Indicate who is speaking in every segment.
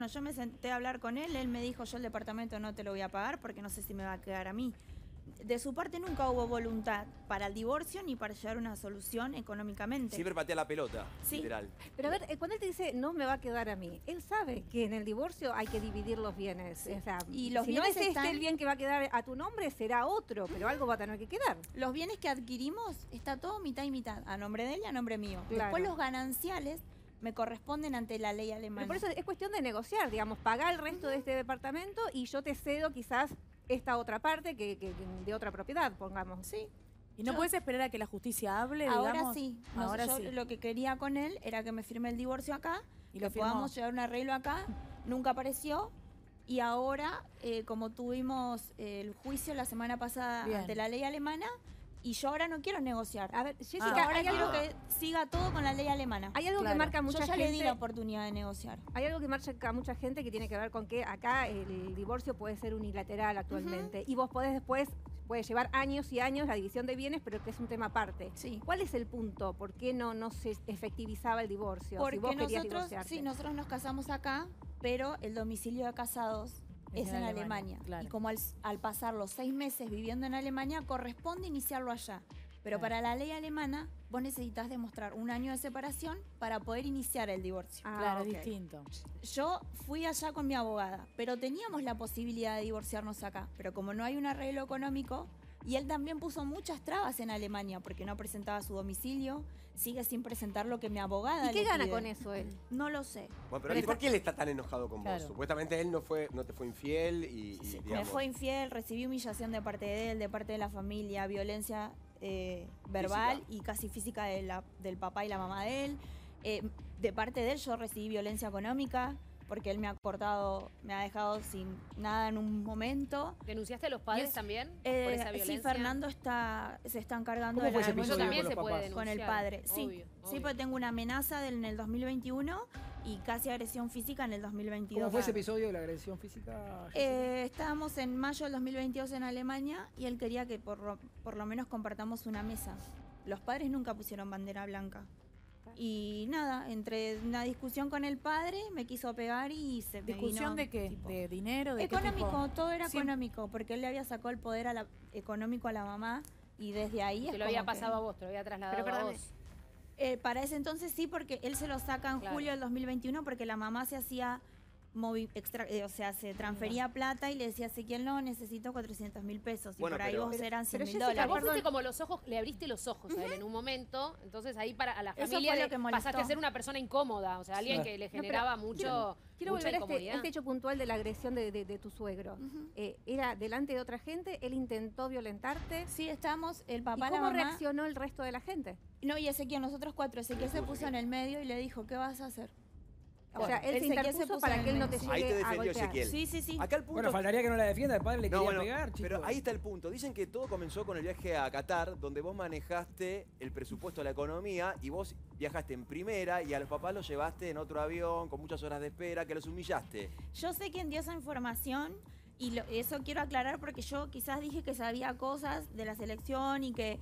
Speaker 1: yo me senté a hablar con él me dijo, yo el departamento no te lo voy a pagar porque no sé si me va a quedar a mí. De su parte nunca hubo voluntad para el divorcio ni para llegar a una solución económicamente.
Speaker 2: Siempre patea la pelota,
Speaker 1: Sí.
Speaker 2: literal.
Speaker 3: Pero a ver, cuando él te dice, no me va a quedar a mí, él sabe que en el divorcio hay que dividir los bienes.
Speaker 1: Sí.
Speaker 3: O sea,
Speaker 1: Y los
Speaker 3: si no
Speaker 1: bienes
Speaker 3: es
Speaker 1: están-
Speaker 3: el bien que va a quedar a tu nombre, será otro, pero algo va a tener que quedar.
Speaker 1: Los bienes que adquirimos está todo mitad y mitad, a nombre de él y a nombre mío.
Speaker 3: Claro.
Speaker 1: Después los gananciales me corresponden ante la ley alemana.
Speaker 3: Pero por eso es cuestión de negociar, digamos, pagar el resto de este departamento y yo te cedo quizás esta otra parte que de otra propiedad, pongamos.
Speaker 1: Sí.
Speaker 4: ¿Y no
Speaker 1: Yo-
Speaker 4: puedes esperar a que la justicia hable,
Speaker 1: Ahora
Speaker 4: digamos?
Speaker 1: sí.
Speaker 4: Ahora
Speaker 1: Yo
Speaker 4: sí.
Speaker 1: lo que quería con él era que me firme el divorcio acá,
Speaker 4: Y
Speaker 1: que
Speaker 4: lo firmó.
Speaker 1: podamos llegar a un arreglo acá. Nunca apareció. Y ahora, como tuvimos el juicio la semana pasada
Speaker 4: Bien.
Speaker 1: ante la ley alemana, y yo ahora no quiero negociar.
Speaker 3: A ver, Jessica,
Speaker 1: Ahora
Speaker 3: hay
Speaker 1: quiero
Speaker 3: algo,
Speaker 1: que siga todo con la ley alemana.
Speaker 3: hay algo que
Speaker 4: Claro.
Speaker 3: marca
Speaker 1: Yo
Speaker 3: mucha
Speaker 1: ya
Speaker 3: gente.
Speaker 1: le di la oportunidad de negociar.
Speaker 3: Hay algo que marca a mucha gente que tiene que ver con que acá el divorcio puede ser unilateral actualmente. Y vos podés después, puede llevar años y años la división de bienes, pero que es un tema aparte.
Speaker 1: Sí.
Speaker 3: ¿Cuál es el punto? ¿Por qué no se efectivizaba el divorcio?
Speaker 1: Porque
Speaker 3: si vos querías
Speaker 1: nosotros,
Speaker 3: divorciarte.
Speaker 1: sí, nosotros nos casamos acá, pero el domicilio de casados es en Alemania.
Speaker 4: claro.
Speaker 1: Y como al pasar los 6 meses viviendo en Alemania, corresponde iniciarlo allá. Pero
Speaker 4: Claro.
Speaker 1: para la ley alemana, vos necesitas demostrar 1 año de separación para poder iniciar el divorcio.
Speaker 3: Ah,
Speaker 4: Claro,
Speaker 3: ok.
Speaker 4: es distinto.
Speaker 1: Yo fui allá con mi abogada, pero teníamos la posibilidad de divorciarnos acá. Pero como no hay un arreglo económico, y él también puso muchas trabas en Alemania porque no presentaba su domicilio, sigue sin presentar lo que mi abogada
Speaker 3: ¿Y qué
Speaker 1: le
Speaker 3: gana
Speaker 1: pide.
Speaker 3: con eso él?
Speaker 1: No lo sé.
Speaker 2: Bueno, pero ¿y por qué él está tan enojado con
Speaker 4: Claro.
Speaker 2: vos? Supuestamente él no te fue infiel y
Speaker 1: Sí, me
Speaker 2: digamos,
Speaker 1: fue infiel, recibí humillación de parte de él, de parte de la familia, violencia verbal
Speaker 2: Física.
Speaker 1: y casi física del papá y la mamá de él. De parte de él yo recibí violencia económica porque él me ha dejado sin nada en un momento.
Speaker 5: ¿Denunciaste a los padres
Speaker 1: Y es-
Speaker 5: también por esa violencia?
Speaker 1: Sí, Fernando se está encargando
Speaker 6: ¿Cómo
Speaker 1: de
Speaker 6: fue
Speaker 1: la
Speaker 6: ese
Speaker 5: Eso
Speaker 6: episodio
Speaker 5: también
Speaker 6: con
Speaker 5: se
Speaker 6: los
Speaker 5: puede
Speaker 6: papás?
Speaker 5: denunciar.
Speaker 1: con el padre. Sí,
Speaker 5: Obvio,
Speaker 1: sí,
Speaker 5: obvio.
Speaker 1: porque tengo una amenaza en el 2021 y casi agresión física en el 2022.
Speaker 6: ¿Cómo fue ese episodio de la agresión física? Jessica?
Speaker 1: Estábamos en mayo del 2022 en Alemania y él quería que por lo menos compartamos una mesa. Los padres nunca pusieron bandera blanca. Y nada, entre una discusión con el padre, me quiso pegar y se me
Speaker 4: ¿Discusión
Speaker 1: vino,
Speaker 4: de qué?
Speaker 1: tipo,
Speaker 4: ¿De dinero? ¿De qué
Speaker 1: económico,
Speaker 4: tipo?
Speaker 1: todo era
Speaker 4: Sí.
Speaker 1: económico, porque él le había sacado el poder económico a la mamá y desde ahí es
Speaker 5: Te lo había
Speaker 1: como que-
Speaker 5: pasado a vos, te lo había trasladado
Speaker 3: Pero
Speaker 5: a
Speaker 3: perdóname.
Speaker 5: vos.
Speaker 1: Para ese entonces sí, porque él se lo saca en
Speaker 5: Claro.
Speaker 1: julio del 2021 porque la mamá se hacía o sea, se transfería plata y le decía a Ezequiel, no, necesito 400.000 pesos. Y
Speaker 2: Bueno,
Speaker 1: por ahí
Speaker 2: pero-
Speaker 1: vos eran 100.000
Speaker 3: Jessica,
Speaker 1: dólares.
Speaker 5: Vos fuiste como los ojos, le abriste los ojos a él en un momento, entonces ahí a la
Speaker 1: Eso
Speaker 5: familia
Speaker 1: fue lo
Speaker 5: le
Speaker 1: que molestó.
Speaker 5: pasaste a ser una persona incómoda, o sea, alguien
Speaker 6: Claro.
Speaker 5: que le
Speaker 3: No, pero
Speaker 5: generaba mucha
Speaker 3: Quiero volver a
Speaker 5: incomodidad.
Speaker 3: este hecho puntual de la agresión de tu suegro.
Speaker 1: Ujú.
Speaker 3: ¿Era delante de otra gente? ¿Él intentó violentarte?
Speaker 1: Sí, estábamos, el
Speaker 3: ¿Y
Speaker 1: papá, la
Speaker 3: cómo
Speaker 1: mamá.
Speaker 3: reaccionó el resto de la gente?
Speaker 1: No, y Ezequiel, nosotros 4. Ezequiel se puso en el medio y le dijo, ¿qué vas a hacer?
Speaker 3: O sea, él se
Speaker 1: Ezequiel
Speaker 3: interpuso
Speaker 1: puso
Speaker 3: para
Speaker 1: en
Speaker 3: que él
Speaker 1: el
Speaker 3: no te
Speaker 1: medio.
Speaker 2: Ahí te
Speaker 3: llegue a
Speaker 2: defendió
Speaker 3: golpear.
Speaker 2: Ezequiel.
Speaker 1: Sí, sí, sí.
Speaker 2: Acá el punto.
Speaker 6: Bueno, faltaría que no la defienda, el padre le
Speaker 2: No,
Speaker 6: quería
Speaker 2: bueno,
Speaker 6: pegar, chicos.
Speaker 2: pero ahí está el punto. Dicen que todo comenzó con el viaje a Qatar, donde vos manejaste el presupuesto de la economía y vos viajaste en primera y a los papás los llevaste en otro avión con muchas horas de espera, que los humillaste.
Speaker 1: Yo sé quién dio esa información y eso quiero aclarar porque yo quizás dije que sabía cosas de la selección y que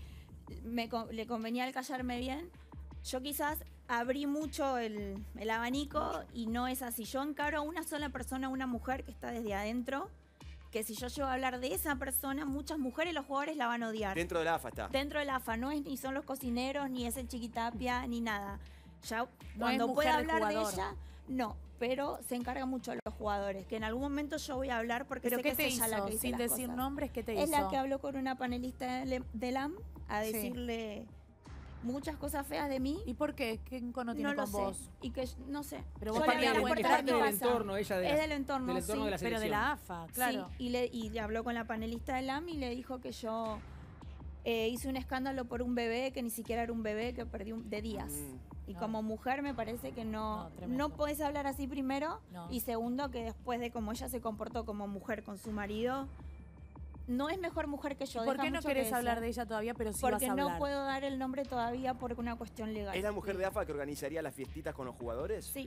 Speaker 1: le convenía el callarme bien. Yo quizás abrí mucho el abanico y no es así. Yo encaro a una sola persona, una mujer que está desde adentro, que si yo llego a hablar de esa persona, muchas mujeres, los jugadores la van a odiar.
Speaker 2: Dentro de la AFA está.
Speaker 1: Dentro del AFA, no es ni son los cocineros, ni es el Chiquitapia, ni nada. Ya
Speaker 4: No
Speaker 1: cuando
Speaker 4: es
Speaker 1: pueda
Speaker 4: mujer de
Speaker 1: hablar de
Speaker 4: jugador.
Speaker 1: ella, no, pero se encarga mucho de los jugadores, que en algún momento yo voy a hablar porque
Speaker 4: ¿Pero
Speaker 1: sé
Speaker 4: qué
Speaker 1: que
Speaker 4: te
Speaker 1: es ella la
Speaker 4: hizo?
Speaker 1: que dice
Speaker 4: Sin
Speaker 1: las
Speaker 4: decir
Speaker 1: cosas.
Speaker 4: nombres, ¿qué te
Speaker 1: Es
Speaker 4: hizo?
Speaker 1: la que habló con una panelista de LAM a
Speaker 4: Sí.
Speaker 1: decirle muchas cosas feas de mí.
Speaker 4: ¿Y por qué? ¿Qué encono tiene
Speaker 1: No lo
Speaker 4: con
Speaker 1: sé.
Speaker 4: vos?
Speaker 1: Y que no sé.
Speaker 4: Pero
Speaker 1: Yo
Speaker 4: vos
Speaker 1: le
Speaker 4: también
Speaker 1: hablé
Speaker 4: cuenta
Speaker 1: por
Speaker 6: parte
Speaker 1: qué
Speaker 6: del
Speaker 1: pasa.
Speaker 6: entorno, ella
Speaker 1: Es del entorno,
Speaker 6: del entorno
Speaker 1: sí.
Speaker 6: de la
Speaker 4: Pero
Speaker 6: selección.
Speaker 4: de la AFA, claro.
Speaker 1: Sí, y le habló con la panelista de LAM y le dijo que yo hice un escándalo por un bebé que ni siquiera era un bebé, que perdí de días. Y
Speaker 4: No.
Speaker 1: como mujer me parece que
Speaker 4: No,
Speaker 1: no
Speaker 4: tremendo.
Speaker 1: podés hablar así primero.
Speaker 4: No.
Speaker 1: Y segundo, que después de cómo ella se comportó como mujer con su marido, no es mejor mujer que yo.
Speaker 4: ¿Y por
Speaker 1: deja
Speaker 4: qué no
Speaker 1: mucho
Speaker 4: querés
Speaker 1: que
Speaker 4: hablar
Speaker 1: desear.
Speaker 4: de ella todavía, pero sí
Speaker 1: Porque
Speaker 4: vas a
Speaker 1: no
Speaker 4: hablar?
Speaker 1: puedo dar el nombre todavía por una cuestión legal.
Speaker 2: ¿Es la mujer de AFA que organizaría las fiestitas con los jugadores?
Speaker 1: Sí.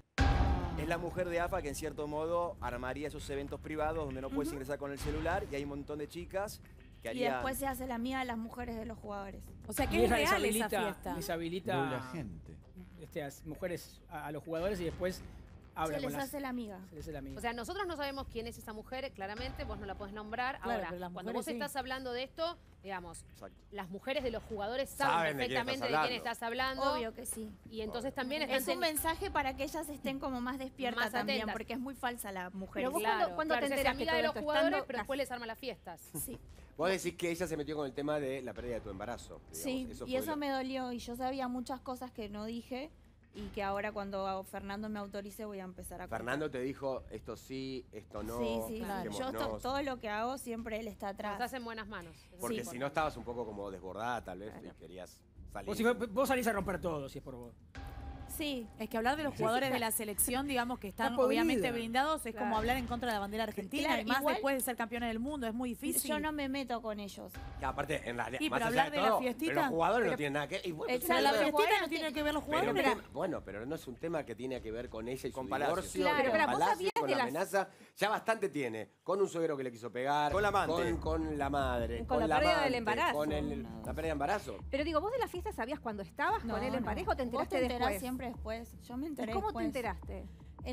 Speaker 2: Es la mujer de AFA que en cierto modo armaría esos eventos privados donde no puedes
Speaker 1: Ujú.
Speaker 2: ingresar con el celular y hay un montón de chicas que
Speaker 1: Y
Speaker 2: harían...
Speaker 1: después se hace la mía de las mujeres de los jugadores.
Speaker 4: O sea,
Speaker 6: Y
Speaker 4: que es
Speaker 6: ella
Speaker 4: real esa fiesta.
Speaker 6: deshabilita
Speaker 7: Doble agente.
Speaker 6: a las mujeres, a los jugadores y después habla
Speaker 1: Se
Speaker 6: con
Speaker 1: les
Speaker 6: las...
Speaker 1: hace la amiga.
Speaker 6: Se les hace la amiga.
Speaker 5: O sea, nosotros no sabemos quién es esa mujer, claramente, vos no la podés nombrar.
Speaker 4: Claro,
Speaker 5: Ahora,
Speaker 4: pero las
Speaker 5: cuando
Speaker 4: mujeres
Speaker 5: vos
Speaker 4: sí.
Speaker 5: estás hablando de esto, digamos,
Speaker 2: Exacto.
Speaker 5: las mujeres de los jugadores
Speaker 7: Saben
Speaker 5: saben
Speaker 7: de quién estás
Speaker 5: perfectamente de quién
Speaker 7: hablando.
Speaker 5: estás hablando.
Speaker 1: Obvio que sí.
Speaker 5: Y entonces también están
Speaker 1: Es un mensaje para que ellas estén como más despiertas
Speaker 5: Más
Speaker 1: también,
Speaker 5: atentas.
Speaker 1: porque es muy falsa la mujer.
Speaker 3: Pero vos
Speaker 5: Claro,
Speaker 3: ¿cuándo te
Speaker 5: claro, se hace
Speaker 3: enteras que
Speaker 5: amiga
Speaker 3: todo
Speaker 5: de los
Speaker 3: esto?
Speaker 5: jugadores,
Speaker 3: Estando-
Speaker 5: pero después les arma las fiestas.
Speaker 1: Sí,
Speaker 7: Vos decís que ella se metió con el tema de la pérdida de tu embarazo. Digamos.
Speaker 1: sí,
Speaker 7: Eso
Speaker 1: y
Speaker 7: fue
Speaker 1: eso
Speaker 7: lo-
Speaker 1: me dolió y yo sabía muchas cosas que no dije y que ahora cuando Fernando me autorice voy a empezar a contar.
Speaker 7: Fernando te dijo, esto sí, esto no.
Speaker 1: Sí, sí,
Speaker 4: Claro.
Speaker 1: sí. Yo
Speaker 7: fijémonos.
Speaker 1: todo lo que hago siempre él está atrás.
Speaker 5: Estás en buenas manos.
Speaker 7: Porque
Speaker 1: Sí.
Speaker 7: si no estabas un poco como desbordada, tal vez, y querías salir.
Speaker 6: Vos salís a romper todo, si es por vos.
Speaker 1: Sí,
Speaker 4: Es que hablar de los jugadores de la selección, digamos, que están
Speaker 6: Está podrida.
Speaker 4: obviamente blindados, es
Speaker 3: Claro.
Speaker 4: como hablar en contra de la bandera argentina,
Speaker 1: Claro,
Speaker 4: y más
Speaker 1: igual-
Speaker 4: después de ser campeones del mundo, es muy difícil.
Speaker 1: yo no me meto con ellos.
Speaker 7: Que aparte, en realidad,
Speaker 4: Sí,
Speaker 7: más
Speaker 4: pero
Speaker 7: allá
Speaker 4: hablar de la
Speaker 7: todo,
Speaker 4: fiestita-
Speaker 7: pero los jugadores
Speaker 1: Pero-
Speaker 7: no tienen nada que... y bueno,
Speaker 1: Exacto,
Speaker 4: Pero la
Speaker 1: los
Speaker 4: fiestita
Speaker 1: jugadores
Speaker 4: no
Speaker 1: no
Speaker 4: tiene que ver los
Speaker 7: pero
Speaker 4: jugadores.
Speaker 7: un tema- bueno, pero no es un tema que tiene que ver con ella y
Speaker 2: Con
Speaker 7: su
Speaker 2: Palacio.
Speaker 7: divorcio,
Speaker 1: Claro.
Speaker 7: con
Speaker 1: Pero
Speaker 3: pará, vos
Speaker 7: Palacio,
Speaker 3: sabías
Speaker 7: con
Speaker 3: de
Speaker 7: la
Speaker 3: las-
Speaker 7: amenaza. Ya bastante tiene. Con un suegro que le quiso pegar.
Speaker 2: Con la amante.
Speaker 7: Con la madre.
Speaker 3: Con la pérdida del
Speaker 7: amante,
Speaker 3: embarazo.
Speaker 7: Con la pérdida de embarazo.
Speaker 3: Pero digo, ¿vos de la fiesta sabías cuando estabas
Speaker 1: No,
Speaker 3: con él en
Speaker 1: no.
Speaker 3: pareja o te
Speaker 1: Vos
Speaker 3: enteraste
Speaker 1: te enterás
Speaker 3: después?
Speaker 1: siempre después. Yo me
Speaker 3: ¿Y
Speaker 1: enteré
Speaker 3: cómo
Speaker 1: después.
Speaker 3: te enteraste?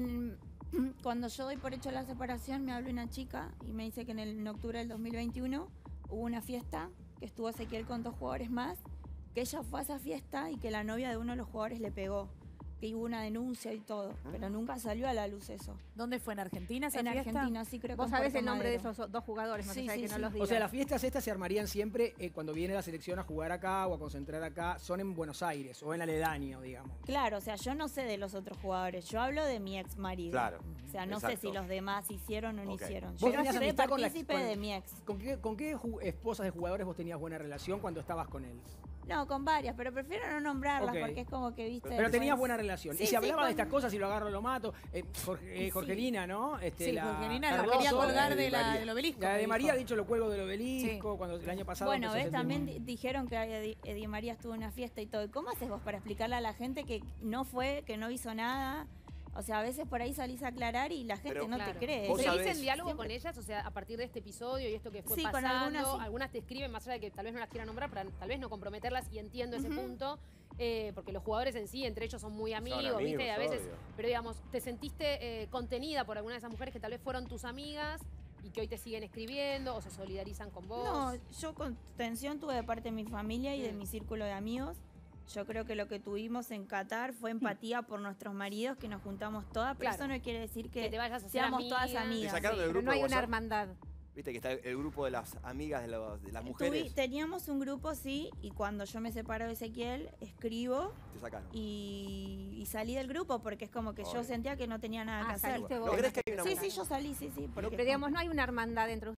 Speaker 1: Cuando yo doy por hecho la separación, me habla una chica y me dice que en octubre del 2021 hubo una fiesta, que estuvo Ezequiel con 2 jugadores más, que ella fue a esa fiesta y que la novia de uno de los jugadores le pegó, que hubo una denuncia y todo, pero nunca salió a la luz eso.
Speaker 4: ¿Dónde fue? ¿En Argentina esa
Speaker 1: En
Speaker 4: fiesta?
Speaker 1: Argentina, sí creo que
Speaker 3: Vos
Speaker 1: en
Speaker 3: sabés
Speaker 1: Puerto
Speaker 3: el nombre de
Speaker 1: Madero.
Speaker 3: esos 2 jugadores, más
Speaker 1: Sí,
Speaker 3: allá de
Speaker 1: sí,
Speaker 3: que no
Speaker 1: sí.
Speaker 3: los
Speaker 6: O
Speaker 3: digas.
Speaker 6: sea, las fiestas estas se armarían siempre cuando viene la selección a jugar acá o a concentrar acá. Son en Buenos Aires o en aledaño, digamos.
Speaker 1: Claro, o sea, yo no sé de los otros jugadores, yo hablo de mi ex marido.
Speaker 7: Claro.
Speaker 1: O sea, no sé
Speaker 7: Exacto.
Speaker 1: si los demás hicieron o no
Speaker 7: Ok.
Speaker 1: hicieron.
Speaker 6: ¿Vos
Speaker 1: Yo
Speaker 6: tenías
Speaker 1: soy
Speaker 6: amistad con la-
Speaker 1: partícipe
Speaker 6: con-
Speaker 1: de mi ex.
Speaker 6: ¿Con qué esposas de jugadores vos tenías buena relación cuando estabas con él?
Speaker 1: No, con varias, pero prefiero no nombrarlas
Speaker 6: Ok.
Speaker 1: porque es como que, viste.
Speaker 6: Pero tenías
Speaker 1: después-
Speaker 6: buena relación.
Speaker 1: Sí,
Speaker 6: y se
Speaker 1: sí,
Speaker 6: hablaba de
Speaker 1: con-
Speaker 6: estas cosas, si lo agarro lo mato.
Speaker 1: Sí.
Speaker 6: Jorgelina, ¿no?
Speaker 4: Sí, Jorgelina lo
Speaker 6: Cardoso,
Speaker 4: quería colgar
Speaker 7: de María.
Speaker 4: del obelisco.
Speaker 6: La
Speaker 4: me
Speaker 6: de
Speaker 4: dijo.
Speaker 6: María ha dicho lo cuelgo del obelisco cuando el año pasado.
Speaker 1: Bueno,
Speaker 6: empezó a
Speaker 1: ves,
Speaker 6: sentir
Speaker 1: también
Speaker 6: muy-
Speaker 1: dijeron que Eddie María estuvo en una fiesta y todo. ¿Y cómo haces vos para explicarle a la gente que no fue, que no hizo nada? O sea, a veces por ahí salís a aclarar y la gente
Speaker 2: Pero-
Speaker 1: no
Speaker 5: Claro.
Speaker 1: te cree.
Speaker 2: Vos
Speaker 5: ¿Seguís
Speaker 2: sabés-
Speaker 5: en diálogo
Speaker 1: Siempre.
Speaker 5: con ellas? O sea, a partir de este episodio y esto que fue
Speaker 1: Sí, con
Speaker 5: pasando,
Speaker 1: algunas sí.
Speaker 5: te escriben, más allá de que tal vez no las quiera nombrar, para tal vez no comprometerlas, y entiendo ese
Speaker 1: Ujú.
Speaker 5: punto, porque los jugadores en sí, entre ellos son muy amigos, ¿viste?
Speaker 7: amigos,
Speaker 5: Y a veces,
Speaker 7: obvio.
Speaker 5: pero digamos, ¿te sentiste contenida por alguna de esas mujeres que tal vez fueron tus amigas y que hoy te siguen escribiendo o se solidarizan con vos?
Speaker 1: No, yo contención tuve de parte de mi familia y de mi círculo de amigos. Yo creo que lo que tuvimos en Qatar fue empatía por nuestros maridos, que nos juntamos todas, pero
Speaker 5: Claro.
Speaker 1: eso no quiere decir que,
Speaker 5: Que te vayas a hacer
Speaker 1: seamos todas
Speaker 5: amiga.
Speaker 1: amigas.
Speaker 2: Te sacaron del
Speaker 3: Pero
Speaker 2: grupo
Speaker 3: no hay
Speaker 2: de
Speaker 3: una
Speaker 2: WhatsApp.
Speaker 3: hermandad.
Speaker 2: Viste que está el grupo de las amigas de las mujeres.
Speaker 1: Teníamos un grupo, sí, y cuando yo me separo de Ezequiel, escribo
Speaker 2: Te sacaron.
Speaker 1: y salí del grupo porque es como que yo
Speaker 2: Obvio.
Speaker 1: sentía que no tenía nada que hacer.
Speaker 3: Saliste
Speaker 2: ¿No
Speaker 3: vos.
Speaker 2: crees que hay una
Speaker 1: Sí,
Speaker 2: mujer?
Speaker 1: sí, yo salí, sí, sí. porque
Speaker 3: Pero digamos, no hay una hermandad entre